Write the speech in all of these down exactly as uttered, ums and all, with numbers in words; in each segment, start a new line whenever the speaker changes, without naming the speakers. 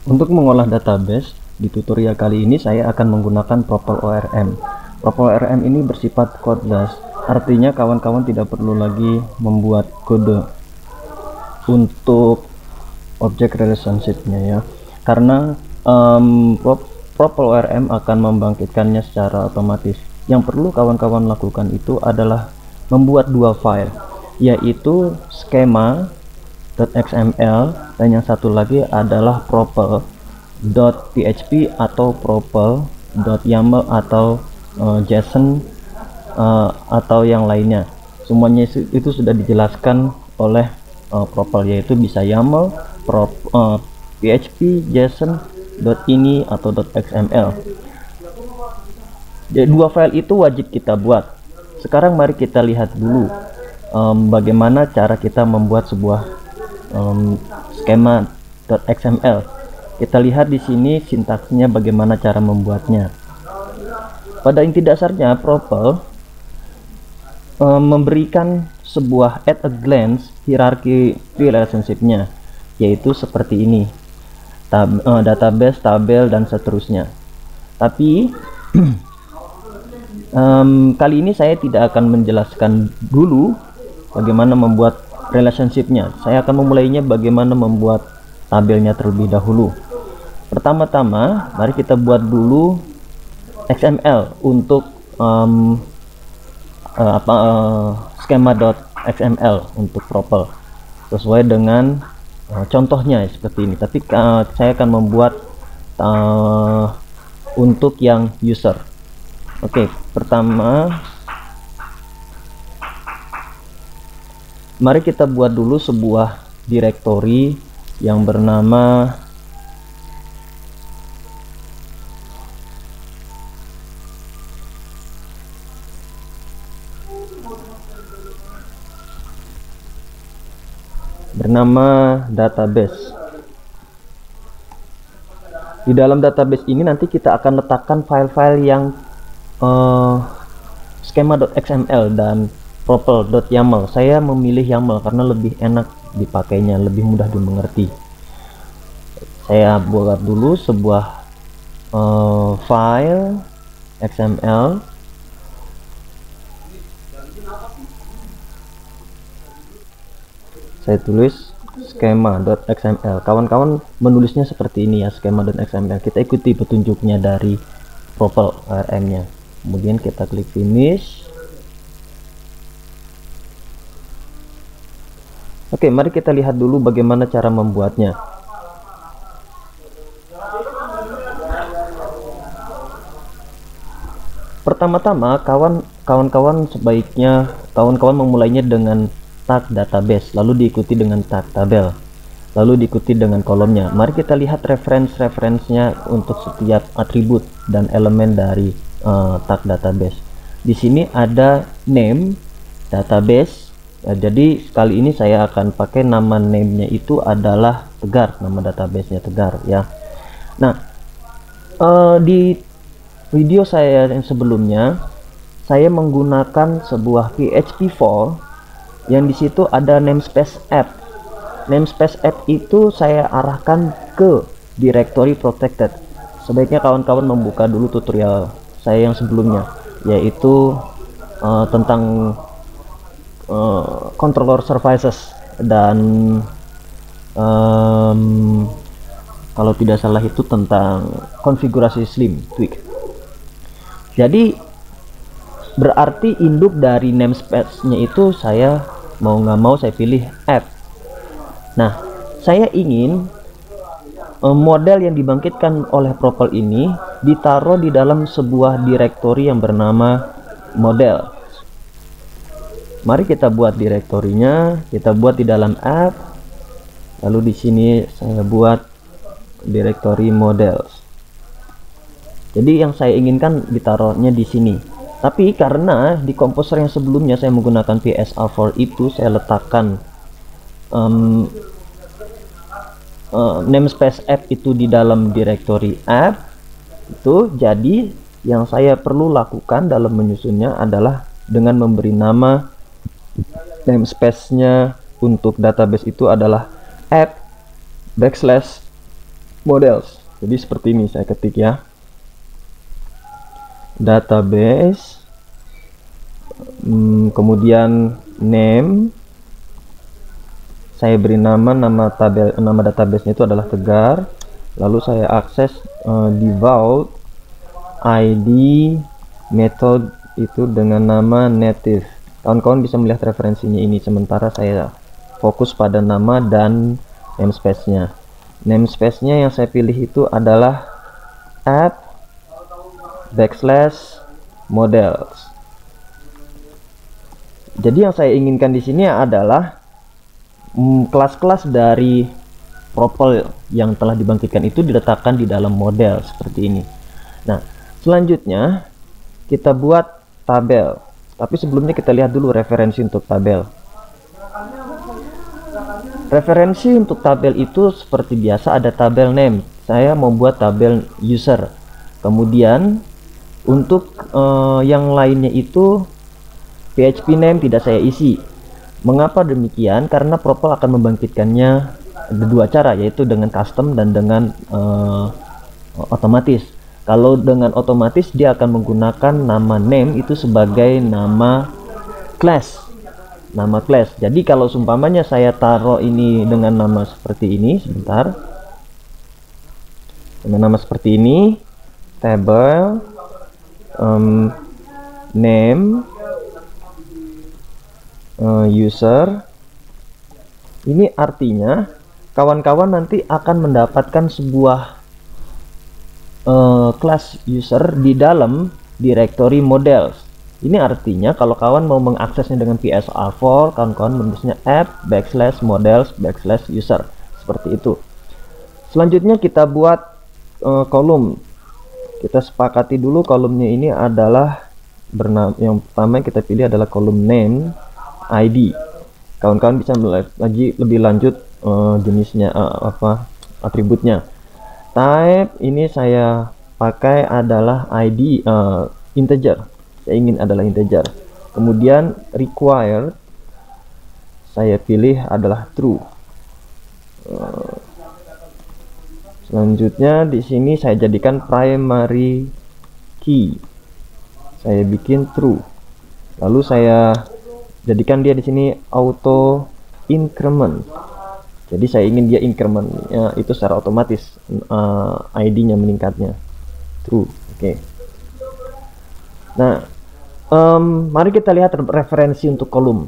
Untuk mengolah database, di tutorial kali ini saya akan menggunakan PropelORM. PropelORM ini bersifat codeless, artinya kawan-kawan tidak perlu lagi membuat kode untuk object relationship-nya ya. Karena um, PropelORM akan membangkitkannya secara otomatis. Yang perlu kawan-kawan lakukan itu adalah membuat dua file, yaitu skema .xml dan yang satu lagi adalah propel.php atau propel.yaml atau uh, JSON uh, atau yang lainnya. Semuanya itu, itu sudah dijelaskan oleh uh, propel, yaitu bisa YAML, prop, uh, php, JSON, .ini atau .xml. Jadi dua file itu wajib kita buat. Sekarang mari kita lihat dulu um, bagaimana cara kita membuat sebuah Um, skema .xml. Kita lihat di sini sintaksnya bagaimana cara membuatnya. Pada inti dasarnya Propel um, memberikan sebuah at a glance hierarchy relationship-nya, yaitu seperti ini. Tab, uh, database, tabel dan seterusnya. Tapi um, kali ini saya tidak akan menjelaskan dulu bagaimana membuat relationship-nya. Saya akan memulainya bagaimana membuat tabelnya terlebih dahulu. Pertama-tama mari kita buat dulu X M L untuk um, uh, apa uh, skema.xml untuk Propel sesuai dengan uh, contohnya seperti ini. Tapi uh, saya akan membuat uh, untuk yang user. Oke, pertama mari kita buat dulu sebuah directory yang bernama bernama database. Di dalam database ini nanti kita akan letakkan file-file yang uh, skema.xml dan propel.yaml. Saya memilih YAML karena lebih enak dipakainya, lebih mudah dimengerti. Saya buat dulu sebuah uh, file X M L. Saya tulis skema.xml. Kawan-kawan menulisnya seperti ini ya, skema.xml. Kita ikuti petunjuknya dari PropelORM-nya. Kemudian kita klik finish. Oke, mari kita lihat dulu bagaimana cara membuatnya. Pertama-tama, kawan-kawan sebaiknya kawan-kawan memulainya dengan tag database, lalu diikuti dengan tag tabel, lalu diikuti dengan kolomnya. Mari kita lihat reference-referensinya untuk setiap atribut dan elemen dari uh, tag database. Di sini ada name database. Ya, jadi kali ini saya akan pakai nama name-nya itu adalah Tegar, nama database-nya Tegar ya. Nah, uh, di video saya yang sebelumnya saya menggunakan sebuah P H P file yang di situ ada namespace app. Namespace app itu saya arahkan ke directory protected. Sebaiknya kawan-kawan membuka dulu tutorial saya yang sebelumnya, yaitu uh, tentang Uh, controller services dan um, kalau tidak salah itu tentang konfigurasi slim tweak. Jadi berarti induk dari namespace-nya itu saya mau nggak mau saya pilih app. Nah, saya ingin uh, model yang dibangkitkan oleh Propel ini ditaruh di dalam sebuah directory yang bernama model. Mari kita buat direktorinya, kita buat di dalam app. Lalu di sini saya buat directory models. Jadi yang saya inginkan ditaruhnya di sini. Tapi karena di komposer yang sebelumnya saya menggunakan P S A for itu, saya letakkan um, uh, namespace app itu di dalam directory app. Itu jadi yang saya perlu lakukan dalam menyusunnya adalah dengan memberi nama namespace-nya untuk database itu adalah app backslash models. Jadi seperti ini saya ketik ya, database, hmm, kemudian name, saya beri nama nama tabel, nama databasenya itu adalah Tegar, lalu saya akses uh, di vault, I D, method itu dengan nama native. Kawan-kawan bisa melihat referensinya ini, sementara saya fokus pada nama dan namespace-nya. Namespace-nya yang saya pilih itu adalah app backslash models. Jadi yang saya inginkan di sini adalah kelas-kelas mm, dari Propel yang telah dibangkitkan itu diletakkan di dalam model seperti ini. Nah, selanjutnya kita buat tabel. Tapi sebelumnya kita lihat dulu referensi untuk tabel. Referensi untuk tabel itu seperti biasa ada tabel name. Saya mau buat tabel user. Kemudian untuk uh, yang lainnya itu P H P name tidak saya isi. Mengapa demikian? Karena Propel akan membangkitkannya ada dua cara, yaitu dengan custom dan dengan uh, otomatis. Kalau dengan otomatis dia akan menggunakan nama name itu sebagai nama class. Nama class. Jadi kalau seumpamanya saya taruh ini dengan nama seperti ini, sebentar. Dengan nama seperti ini, table um, name uh, user. Ini artinya kawan-kawan nanti akan mendapatkan sebuah uh, kelas user di dalam directory models. Ini artinya kalau kawan mau mengaksesnya dengan P S R empat, kawan-kawan menulisnya app backslash models backslash user seperti itu. Selanjutnya kita buat uh, kolom. Kita sepakati dulu kolomnya ini adalah bernama, yang pertama yang kita pilih adalah kolom name I D. Kawan-kawan bisa lagi lebih lanjut uh, jenisnya uh, apa atributnya. Type ini saya pakai adalah I D uh, integer. Saya ingin adalah integer. Kemudian required saya pilih adalah true. Uh, selanjutnya di sini saya jadikan primary key. Saya bikin true. Lalu saya jadikan dia di sini auto increment. Jadi saya ingin dia incrementnya itu secara otomatis uh, I D-nya meningkatnya. True. Oke. Okay. Nah, um, mari kita lihat referensi untuk kolom.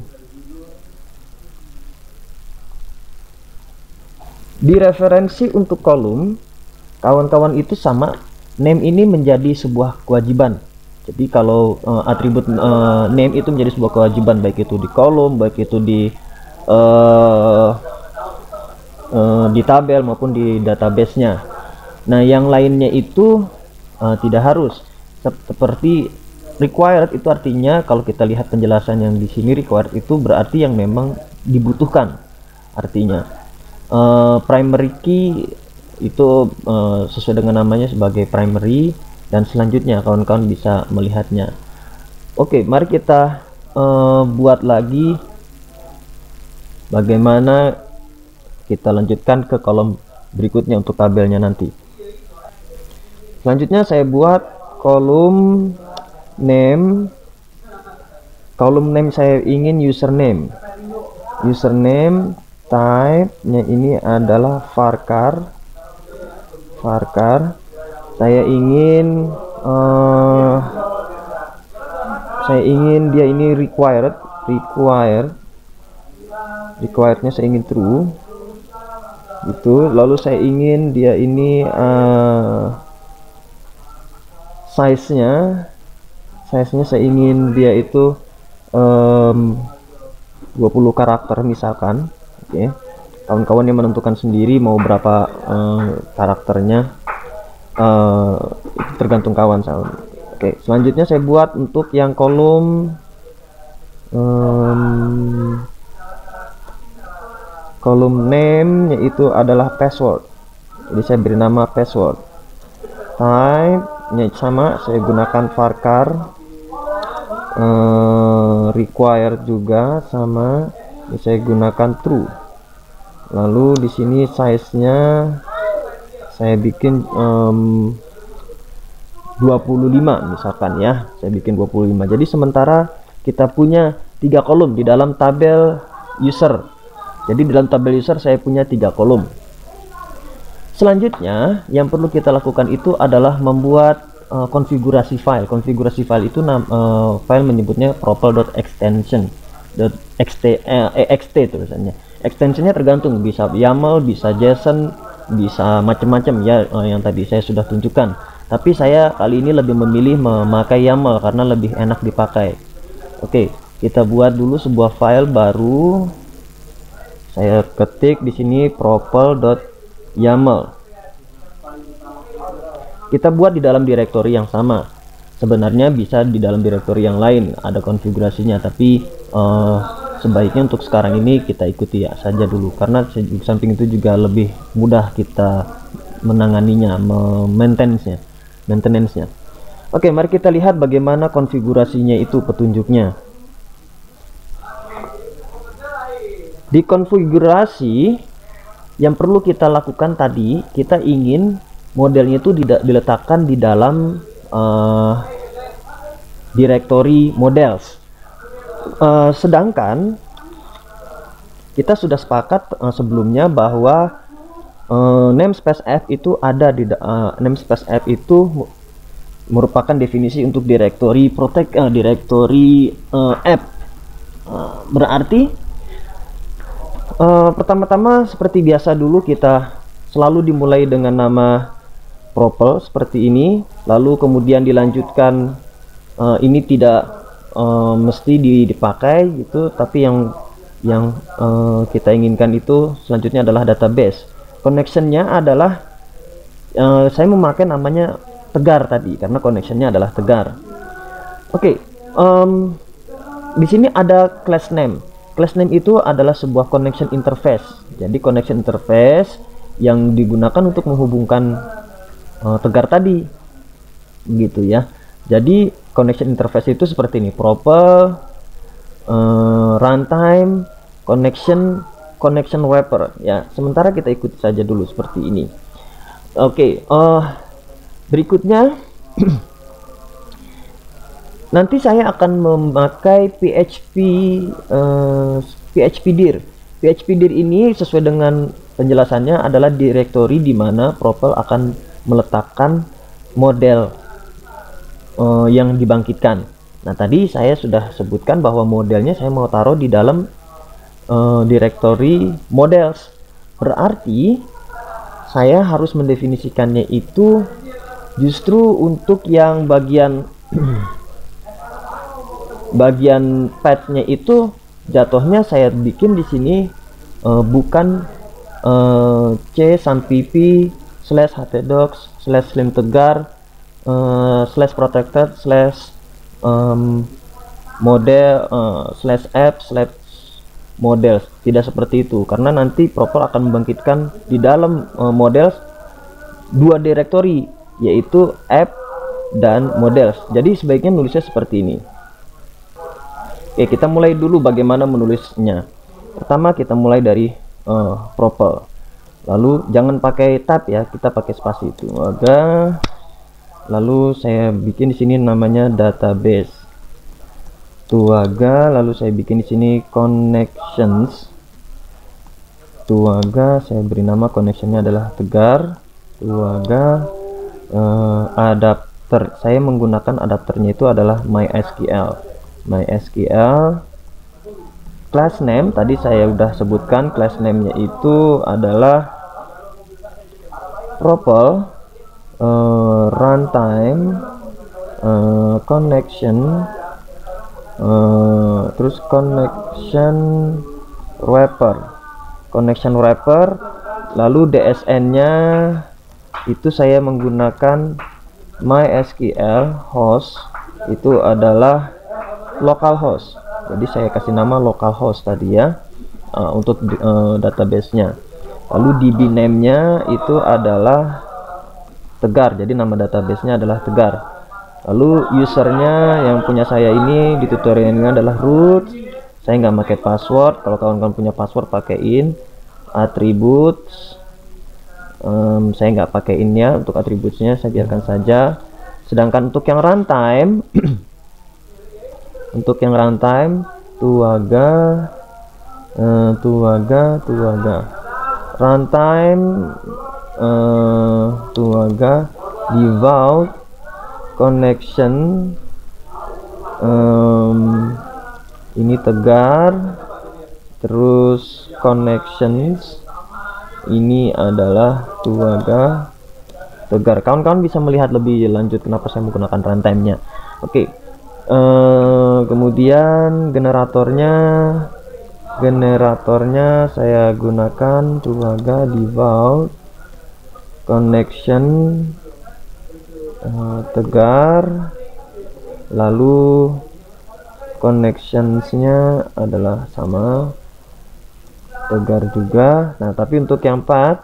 Di referensi untuk kolom, kawan-kawan itu sama. Name ini menjadi sebuah kewajiban. Jadi kalau uh, atribut uh, name itu menjadi sebuah kewajiban, baik itu di kolom, baik itu di uh, uh, di tabel maupun di database-nya. Nah, yang lainnya itu uh, tidak harus. Seperti required itu artinya kalau kita lihat penjelasan yang di sini, required itu berarti yang memang dibutuhkan. Artinya uh, primary key itu uh, sesuai dengan namanya sebagai primary. Dan selanjutnya kawan-kawan bisa melihatnya. Oke, mari kita uh, buat lagi bagaimana kita lanjutkan ke kolom berikutnya untuk tabelnya nanti. Selanjutnya saya buat kolom name. Kolom name saya ingin username. Username type-nya ini adalah varchar. Varchar. Saya ingin uh, saya ingin dia ini required required requirednya saya ingin true itu. Lalu saya ingin dia ini uh, size nya size nya saya ingin dia itu um, dua puluh karakter misalkan. Oke, okay. Kawan-kawan yang menentukan sendiri mau berapa uh, karakternya. Uh, itu tergantung kawan saya. Oke, selanjutnya saya buat untuk yang kolom um, kolom name yaitu adalah password. Jadi saya beri nama password. Type nya sama, saya gunakan varchar. Uh, required juga sama, saya gunakan true. Lalu di sini size nya saya bikin um, dua puluh lima misalkan ya, saya bikin dua puluh lima. Jadi sementara kita punya tiga kolom di dalam tabel user. Jadi di dalam tabel user saya punya tiga kolom. Selanjutnya yang perlu kita lakukan itu adalah membuat uh, konfigurasi file. Konfigurasi file itu uh, file menyebutnya propel.extension .xt eh, ext tulisannya. Extensionnya tergantung, bisa YAML, bisa JSON, bisa macam-macam ya, uh, yang tadi saya sudah tunjukkan. Tapi saya kali ini lebih memilih memakai YAML karena lebih enak dipakai. Oke, kita buat dulu sebuah file baru. Saya ketik di sini propel.yaml. Kita buat di dalam direktori yang sama. Sebenarnya bisa di dalam direktori yang lain, ada konfigurasinya, tapi uh, sebaiknya untuk sekarang ini kita ikuti ya saja dulu, karena di samping itu juga lebih mudah kita menanganinya, maintenance-nya. maintenance-nya. Oke, mari kita lihat bagaimana konfigurasinya itu, petunjuknya. Di konfigurasi yang perlu kita lakukan tadi, kita ingin modelnya itu diletakkan di dalam uh, direktori models. Uh, sedangkan kita sudah sepakat uh, sebelumnya bahwa Uh, namespace f itu ada di uh, namespace f itu merupakan definisi untuk direktori protect uh, direktori uh, app. Uh, berarti uh, pertama-tama seperti biasa dulu kita selalu dimulai dengan nama propel seperti ini, lalu kemudian dilanjutkan uh, ini tidak uh, mesti dipakai gitu, tapi yang yang uh, kita inginkan itu selanjutnya adalah database. Connectionnya adalah uh, saya memakai namanya Tegar tadi karena connectionnya adalah Tegar. Oke, okay, um, di sini ada class name. Class name itu adalah sebuah connection interface. Jadi connection interface yang digunakan untuk menghubungkan uh, Tegar tadi, gitu ya. Jadi connection interface itu seperti ini: propel, uh, runtime, connection. Connection wrapper ya. Sementara kita ikuti saja dulu seperti ini. Oke, okay, uh, berikutnya nanti saya akan memakai P H P uh, P H P dir. P H P dir ini sesuai dengan penjelasannya adalah direktori di mana propel akan meletakkan model uh, yang dibangkitkan. Nah, tadi saya sudah sebutkan bahwa modelnya saya mau taruh di dalam Uh, direktori models. Berarti saya harus mendefinisikannya itu justru untuk yang bagian bagian path-nya itu jatuhnya saya bikin di sini uh, bukan uh, c sampp slash htdocs slash slim tegar uh, slash protected slash um, model uh, slash app slash models. Tidak seperti itu, karena nanti propel akan membangkitkan di dalam uh, models dua direktori, yaitu app dan models. Jadi sebaiknya nulisnya seperti ini. Oke, kita mulai dulu bagaimana menulisnya. Pertama kita mulai dari uh, propel, lalu jangan pakai tab ya, kita pakai spasi itu. Maka lalu saya bikin di sini namanya database Tuaga, lalu saya bikin di sini connections Tuaga, saya beri nama connectionnya adalah Tegar Tuaga. uh, adapter, saya menggunakan adapternya itu adalah MySQL. MySQL class name tadi saya sudah sebutkan, class name-nya itu adalah propel uh, runtime uh, connection Uh, terus connection wrapper connection wrapper lalu D S N-nya itu saya menggunakan MySQL host, itu adalah localhost. Jadi saya kasih nama localhost tadi ya, uh, untuk uh, database-nya. Lalu D B name-nya itu adalah Tegar, jadi nama database-nya adalah Tegar. Lalu usernya yang punya saya ini di tutorial ini adalah root. Saya nggak pakai password. Kalau kawan-kawan punya password pakaiin. Attributes um, saya nggak pakaiin ya untuk atributnya, saya biarkan saja. Sedangkan untuk yang runtime untuk yang runtime tuaga uh, tuaga tuaga runtime uh, tuaga devout connection, um, ini tegar, terus connections ini adalah tuaga tegar. Kawan-kawan bisa melihat lebih lanjut kenapa saya menggunakan runtime-nya. Oke, uh, kemudian generatornya generatornya saya gunakan tuaga devout connection uh, tegar, lalu connectionsnya adalah sama tegar juga. Nah tapi untuk yang path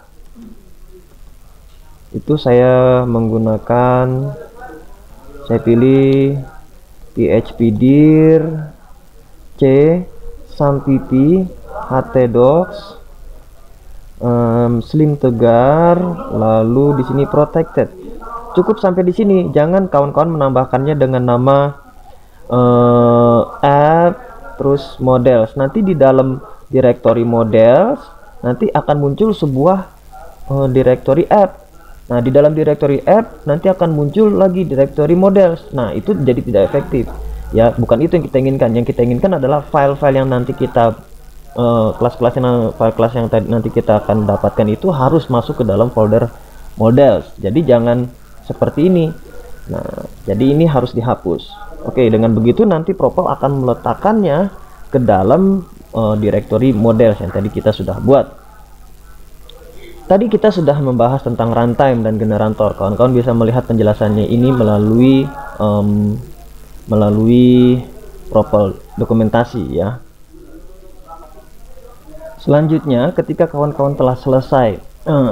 itu saya menggunakan, saya pilih phpdir c sampp htdocs um, slim tegar, lalu di sini protected. Cukup sampai di sini, jangan kawan-kawan menambahkannya dengan nama uh, app terus models. Nanti di dalam directory models nanti akan muncul sebuah uh, directory app. Nah di dalam directory app nanti akan muncul lagi directory models. Nah itu jadi tidak efektif ya, bukan itu yang kita inginkan. Yang kita inginkan adalah file-file yang nanti kita kelas-kelas uh, yang file kelas yang tadi nanti kita akan dapatkan itu harus masuk ke dalam folder models. Jadi jangan seperti ini. Nah jadi ini harus dihapus. Oke, dengan begitu nanti Propel akan meletakkannya ke dalam uh, directory models yang tadi kita sudah buat. Tadi kita sudah membahas tentang runtime dan generator. Kawan-kawan bisa melihat penjelasannya ini melalui um, melalui Propel dokumentasi ya. Selanjutnya ketika kawan-kawan telah selesai uh,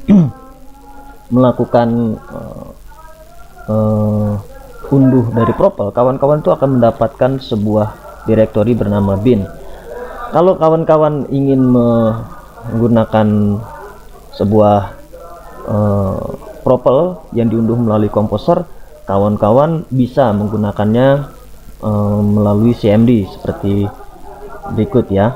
melakukan uh, uh, unduh dari Propel, kawan-kawan itu akan mendapatkan sebuah directory bernama bin. Kalau kawan-kawan ingin menggunakan sebuah uh, Propel yang diunduh melalui Composer, kawan-kawan bisa menggunakannya uh, melalui C M D seperti berikut ya.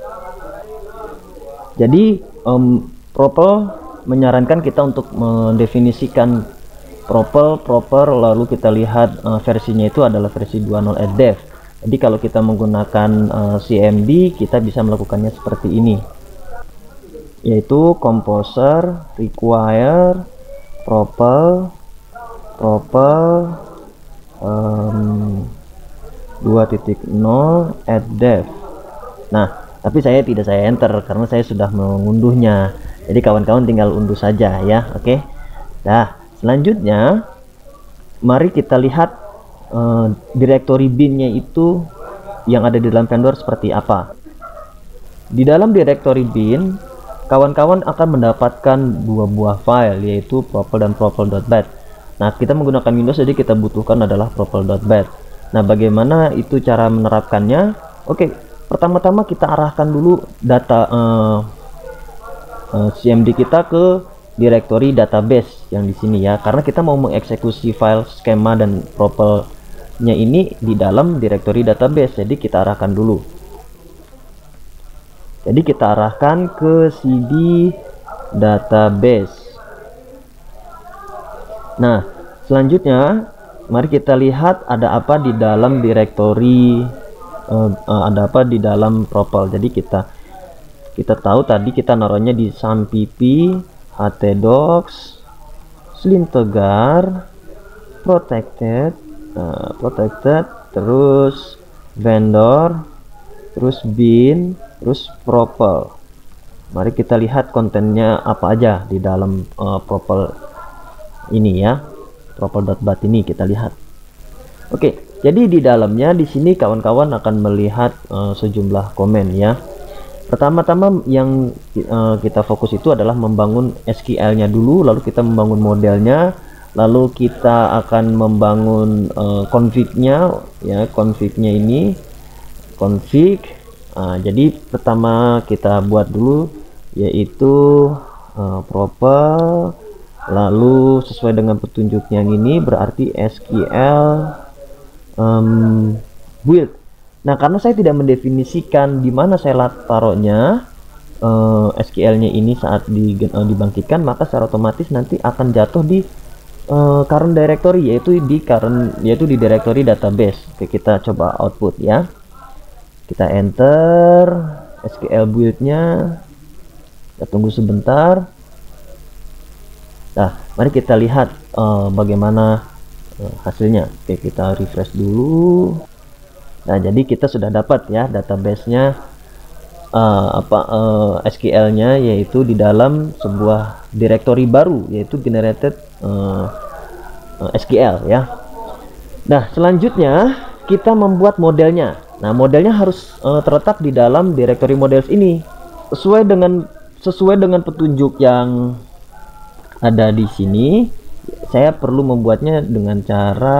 Jadi um, Propel menyarankan kita untuk mendefinisikan Propel proper, lalu kita lihat uh, versinya itu adalah versi dua titik nol at dev. Jadi kalau kita menggunakan uh, C M D, kita bisa melakukannya seperti ini, yaitu Composer require Propel Propel um, dua titik nol at dev. Nah tapi saya tidak saya enter karena saya sudah mengunduhnya, jadi kawan-kawan tinggal unduh saja ya. Oke, nah selanjutnya mari kita lihat uh, directory bin-nya itu yang ada di dalam vendor seperti apa. Di dalam directory bin kawan-kawan akan mendapatkan dua buah file, yaitu propel dan propel.bat. Nah kita menggunakan Windows, jadi kita butuhkan adalah propel.bat. Nah bagaimana itu cara menerapkannya? Oke, pertama-tama kita arahkan dulu data uh, uh, C M D kita ke directory database yang di sini ya, karena kita mau mengeksekusi file skema dan propelnya ini di dalam directory database. Jadi kita arahkan dulu. Jadi kita arahkan ke cd database. Nah selanjutnya mari kita lihat ada apa di dalam directory uh, uh, ada apa di dalam Propel. Jadi kita kita tahu tadi kita naruhnya di sampp htdocs slim tegar protected uh, protected terus vendor terus bin terus Propel. Mari kita lihat kontennya apa aja di dalam uh, Propel ini ya, propel.bat ini kita lihat. Oke, jadi di dalamnya di sini kawan-kawan akan melihat uh, sejumlah komen ya. Pertama-tama yang uh, kita fokus itu adalah membangun S Q L-nya dulu, lalu kita membangun modelnya, lalu kita akan membangun uh, config-nya ya, config-nya ini config. Nah, jadi pertama kita buat dulu yaitu uh, propel, lalu sesuai dengan petunjuknya yang ini berarti S Q L um, build. Nah, karena saya tidak mendefinisikan di mana saya taruhnya uh, S Q L-nya ini saat di, uh, dibangkitkan, maka secara otomatis nanti akan jatuh di uh, current directory, yaitu di current yaitu di directory database. Oke, kita coba output ya. Kita enter S Q L build-nya. Kita tunggu sebentar. Nah, mari kita lihat uh, bagaimana uh, hasilnya. Oke, kita refresh dulu. Nah, jadi kita sudah dapat ya database-nya, uh, apa uh, S Q L-nya, yaitu di dalam sebuah directory baru, yaitu generated uh, uh, S Q L ya. Nah, selanjutnya kita membuat modelnya. Nah, modelnya harus uh, terletak di dalam directory models ini sesuai dengan sesuai dengan petunjuk yang ada di sini. Saya perlu membuatnya dengan cara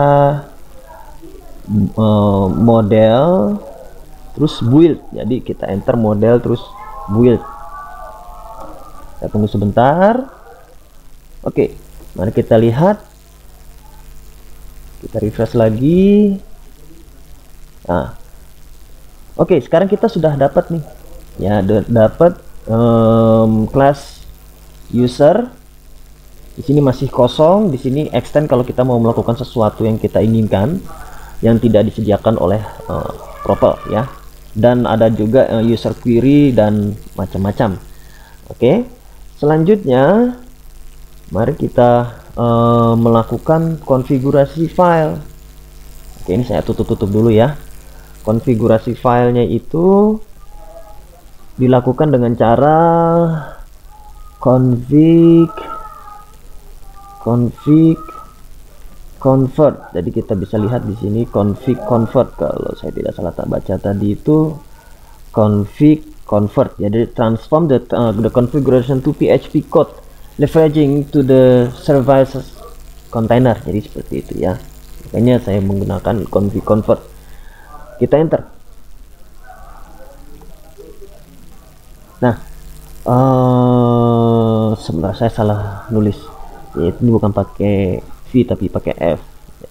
Uh, model terus build. Jadi kita enter model terus build. Kita tunggu sebentar. Oke, mari kita lihat. Kita refresh lagi. Nah, oke, sekarang kita sudah dapat nih ya, dapat um, kelas user. Di sini masih kosong, di sini extend kalau kita mau melakukan sesuatu yang kita inginkan yang tidak disediakan oleh uh, Propel ya, dan ada juga uh, user query dan macam-macam. Oke, selanjutnya mari kita uh, melakukan konfigurasi file. Oke, ini saya tutup-tutup dulu ya. Konfigurasi filenya itu dilakukan dengan cara config config convert. Jadi kita bisa lihat di sini config convert, kalau saya tidak salah tak baca tadi itu config convert. Jadi transform the uh, the configuration to P H P code leveraging to the services container. Jadi seperti itu ya, makanya saya menggunakan config convert. Kita enter. Nah, uh, sebentar, saya salah nulis, yaitu ini bukan pakai V tapi pakai F.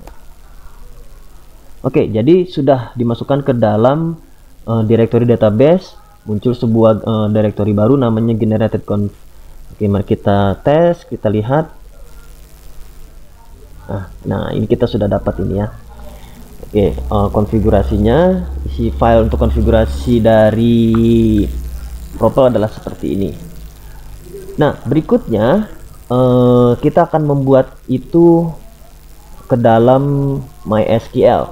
Oke, jadi sudah dimasukkan ke dalam uh, directory database, muncul sebuah uh, directory baru namanya generated conf. Oke, mari kita tes, kita lihat. Nah, nah ini kita sudah dapat ini ya. Oke, uh, konfigurasinya, isi file untuk konfigurasi dari Propel adalah seperti ini. Nah, berikutnya Uh, kita akan membuat itu ke dalam MySQL.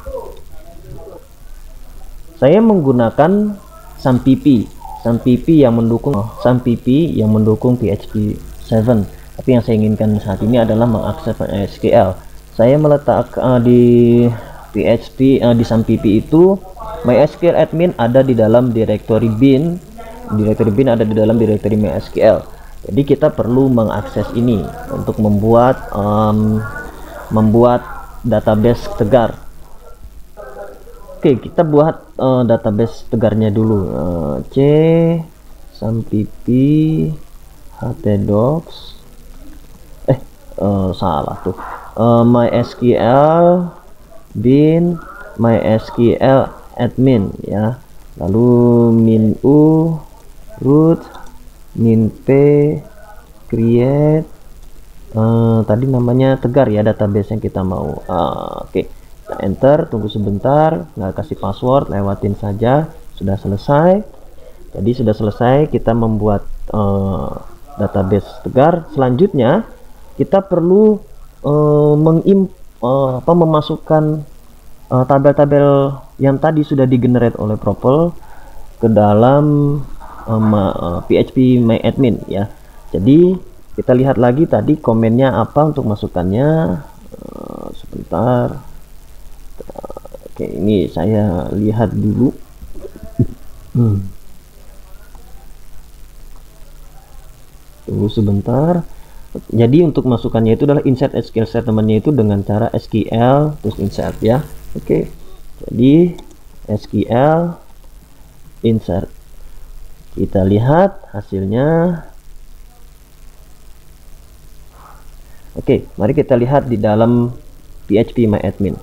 Saya menggunakan SAMPP, SAMPP yang mendukung oh, SAMPP yang mendukung P H P tujuh. Tapi yang saya inginkan saat ini adalah mengakses MySQL. Saya meletak uh, di P H P uh, di SAMPP itu MySQL admin ada di dalam directory bin, directory bin ada di dalam directory MySQL. Jadi kita perlu mengakses ini untuk membuat um, membuat database tegar. Oke, kita buat uh, database tegarnya dulu. uh, C sampp htdocs eh uh, salah tuh, uh, MySQL bin MySQL admin ya, lalu min u root min p create uh, tadi namanya tegar ya database yang kita mau. uh, oke okay. Kita enter, tunggu sebentar, nggak kasih password, lewatin saja. Sudah selesai. Jadi sudah selesai kita membuat uh, database tegar. Selanjutnya kita perlu uh, mengim uh, apa memasukkan tabel-tabel uh, yang tadi sudah digenerate oleh Propel ke dalam Um, uh, P H P myadmin ya. Jadi kita lihat lagi tadi komennya apa untuk masukannya. Uh, sebentar. Uh, Oke, ini saya lihat dulu. hmm. Tunggu sebentar. Jadi untuk masukannya itu adalah insert S Q L statementnya itu dengan cara S Q L terus insert ya. Oke, jadi S Q L insert. Kita lihat hasilnya. Oke, mari kita lihat di dalam phpMyAdmin.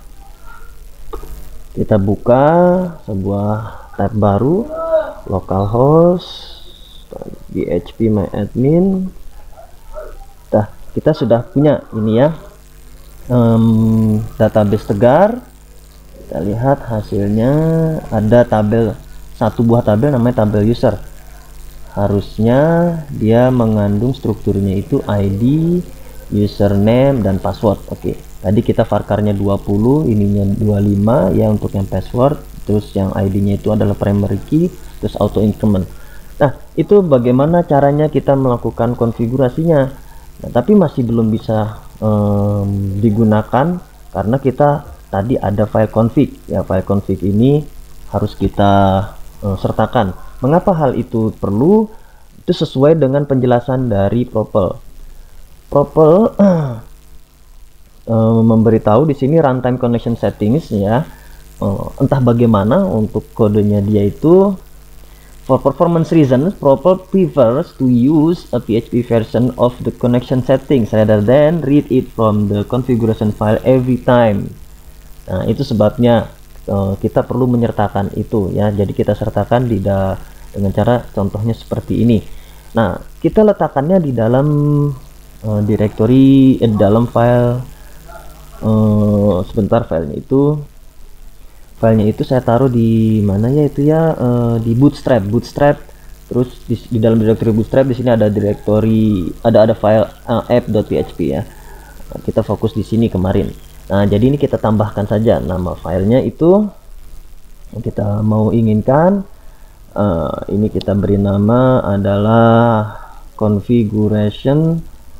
Kita buka sebuah tab baru, localhost phpMyAdmin. Nah, kita sudah punya ini ya, um, database Tegar. Kita lihat hasilnya, ada tabel, satu buah tabel namanya tabel user. Harusnya dia mengandung strukturnya itu I D, username, dan password. Oke, tadi kita varkarnya dua puluh, ininya dua puluh lima ya untuk yang password, terus yang I D nya itu adalah primary key, terus auto increment. Nah, itu bagaimana caranya kita melakukan konfigurasinya. Nah, tapi masih belum bisa um, digunakan karena kita tadi ada file config ya. File config ini harus kita uh, sertakan. Mengapa hal itu perlu? Itu sesuai dengan penjelasan dari Propel. Propel uh, memberitahu di sini runtime connection settings ya. Uh, entah bagaimana untuk kodenya dia itu, for performance reasons, Propel prefers to use a P H P version of the connection settings rather than read it from the configuration file every time. Nah, itu sebabnya uh, kita perlu menyertakan itu ya. Jadi kita sertakan di da dengan cara contohnya seperti ini. Nah, kita letakkannya di dalam uh, directory, eh, dalam file uh, sebentar, filenya itu filenya itu saya taruh di mana ya itu ya, uh, di bootstrap bootstrap terus di, di dalam directory bootstrap di sini ada directory, ada ada file uh, app.php ya. Nah, kita fokus di sini kemarin. Nah, jadi ini kita tambahkan saja nama filenya itu yang kita mau inginkan. Uh, ini kita beri nama adalah configuration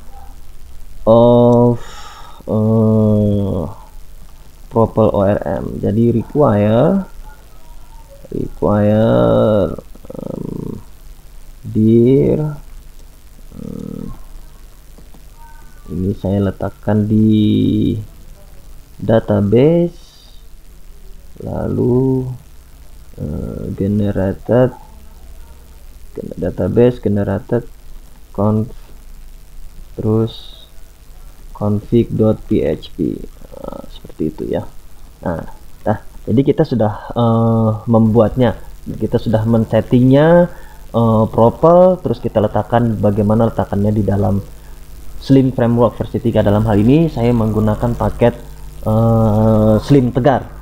of uh, Propel O R M. Jadi require require um, dir um, ini saya letakkan di database, lalu uh, generated database generated conf terus config.php. uh, seperti itu ya. Nah, nah jadi kita sudah uh, membuatnya, kita sudah men-settingnya uh, Propel, terus kita letakkan bagaimana letakannya di dalam Slim Framework versi tiga. Dalam hal ini saya menggunakan paket uh, Slim Tegar.